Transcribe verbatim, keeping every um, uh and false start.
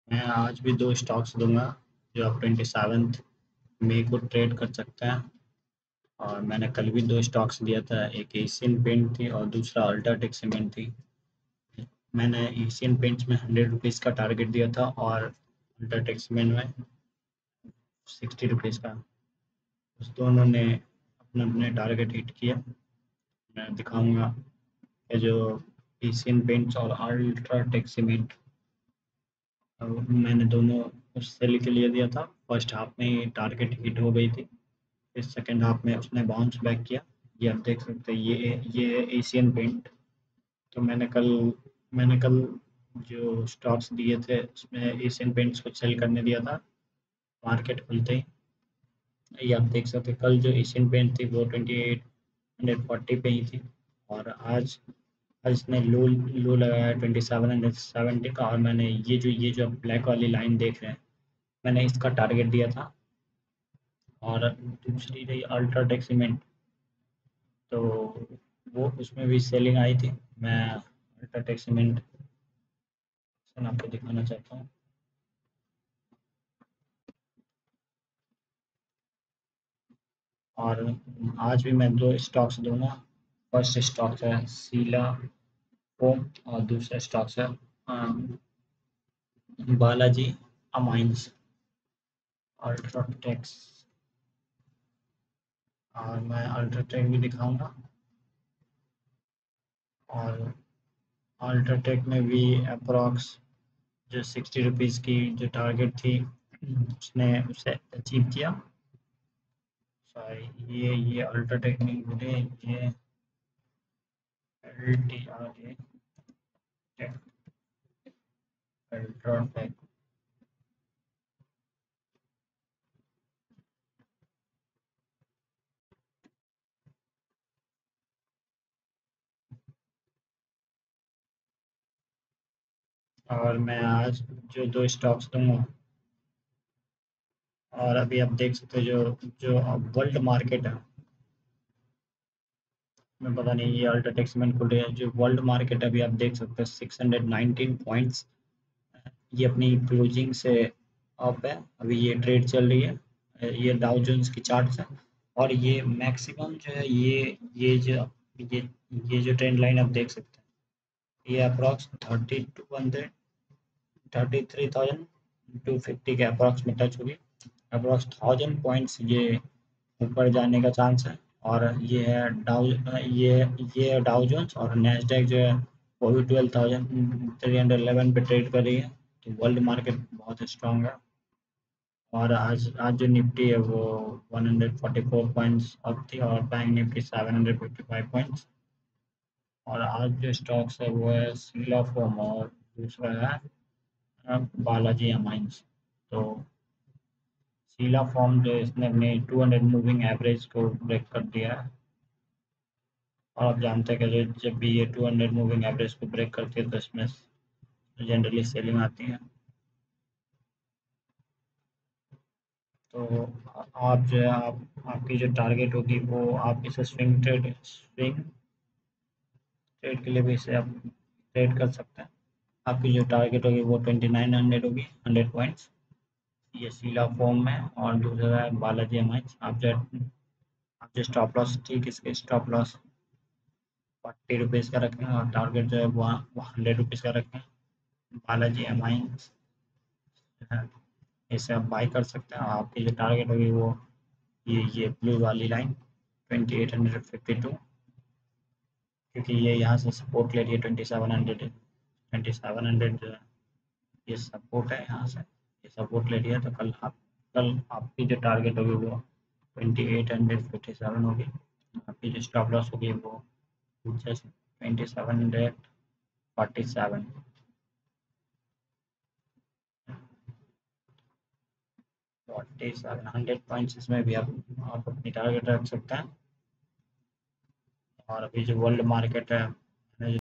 मैं आज भी दो स्टॉक्स दूंगा जो आप ट्वेंटी सेवन्थ मई को ट्रेड कर सकते हैं। और मैंने कल भी दो स्टॉक्स दिया था, एक एशियन पेंट थी और दूसरा अल्ट्राटेक सीमेंट थी। मैंने एशियन पेंट्स में हंड्रेड रुपीज़ का टारगेट दिया था और अल्ट्राटेक सीमेंट में सिक्सटी रुपीज़ का। उस दोनों ने अपने अपने टारगेट हिट किया। मैं दिखाऊंगा कि जो एशियन पेंट्स और अल्ट्राटेक सीमेंट, मैंने दोनों सेल के लिए दिया था। फर्स्ट हाफ में ही टारगेट हिट हो गई थी, फिर सेकंड हाफ में उसने बाउंस बैक किया। ये आप देख सकते हैं, ये ये एशियन पेंट। तो मैंने कल मैंने कल जो स्टॉक्स दिए थे उसमें एशियन पेंट्स को सेल करने दिया था मार्केट खुलते ही। ये आप देख सकते हैं, कल जो एशियन पेंट थी वो ट्वेंटी एट हंड्रेड फोर्टी पे ही थी और आज आज इसने लो लो लगाया ट्वेंटी सेवन हंड्रेड सेवेंटी का। और मैंने ये जो ये जो ब्लैक वाली लाइन देख रहे हैं, मैंने इसका टारगेट दिया था। और दूसरी रही अल्ट्राटेक सीमेंट, तो वो उसमें भी सेलिंग आई थी। मैं अल्ट्राटेक सीमेंट आपको दिखाना चाहता हूँ। और आज भी मैं दो स्टॉक्स दूंगा। फर्स्ट स्टॉक है शीला फोम और दूसरा स्टॉक है अ, बालाजी अमाइंस अल्ट्राटेक्स। और मैं अल्ट्राटेक भी दिखाऊंगा। और अल्ट्राटेक में भी अप्रॉक्स जो सिक्सटी रुपीज़ की जो टारगेट थी उसने उसे अचीव किया। सॉरी, ये ये अल्ट्राटेक नहीं बोले, ये L T R A tech, UltraTech. और मैं आज जो दो स्टॉक्स दूंगा, और अभी आप देख सकते हो जो जो वर्ल्ड मार्केट है, मैं पता नहीं ये अल्ट्राटेक सीमेंट खुल रही है, जो वर्ल्ड मार्केट अभी आप देख सकते हो सिक्स हंड्रेड नाइनटीन पॉइंट्स। ये अपनी क्लोजिंग से अप है, अभी ये ट्रेड चल रही है। ये डाउ जोन्स की चार्ट्स है। और ये मैक्सिमम जो है, ये ये जो ये ये जो ट्रेंड लाइन आप देख सकते हैं, ये approx thirty two hundred thirty three thousand two fifty के अप्रॉक्स में टच होगी। अप्रॉक्स थाउजेंड पॉइंट्स ये ऊपर जाने का चांस है। और ये है डाउ ये ये है डाउ जोन्स और नैस्डैक जो है वो भी twelve thousand three hundred eleven पे ट्रेड कर रही है। तो वर्ल्ड मार्केट बहुत स्ट्रांग है। और आज आज जो निफ्टी है वो one hundred forty four points up थी और bank Nifty seven hundred fifty five points. और आज जो स्टॉक्स है वो है शीला फोम और दूसरा है अ, बालाजी अमाइंस। तो शीला फॉर्म जो है इसने अपने टू हंड्रेड मूविंग एवरेज को ब्रेक कर दिया है। और आप जानते हैं कि जो- जब भी ये टू हंड्रेड मूविंग एवरेज को ब्रेक करती है तो इसमें जनरली सेलिंग आती है। तो आप जो है आप आपकी जो टारगेट होगी वो आप इसे स्विंग ट्रेड स्विंग ट्रेड के लिए भी इसे आप ट्रेड कर सकते हैं। आपकी जो टारगेट होगी वो ट्वेंटी नाइन हंड्रेड होगी, हंड्रेड पॉइंट्स। ये शीला फॉर्म में। और दूसरा है बालाजी अमाइंस। आप जो आप जो स्टॉप लॉस ठीक इसके स्टॉप लॉस फोर्टी रुपीज़ का रखें और टारगेट जो है वो हंड्रेड रुपीज़ का रखें। बालाजी अमाइंस है, इसे आप बाई कर सकते हैं। आपकी जो टारगेट होगी वो ये ये ब्लू वाली line twenty eight hundred fifty two, क्योंकि ये यहाँ से सपोर्ट ले रही है twenty seven hundred. Twenty seven hundred जो है ये सपोर्ट है, यहाँ से ये सपोर्ट ले रही है। तो कल आप कल आपकी जो टारगेट होगी वो twenty eight hundred fifty seven होगी। आपकी जो स्टॉप लॉस होगी वो just twenty seven hundred forty seven. Forty seven hundred points इसमें भी आप आप अपनी टारगेट रख सकते हैं। और अभी जो वर्ल्ड मार्केट है,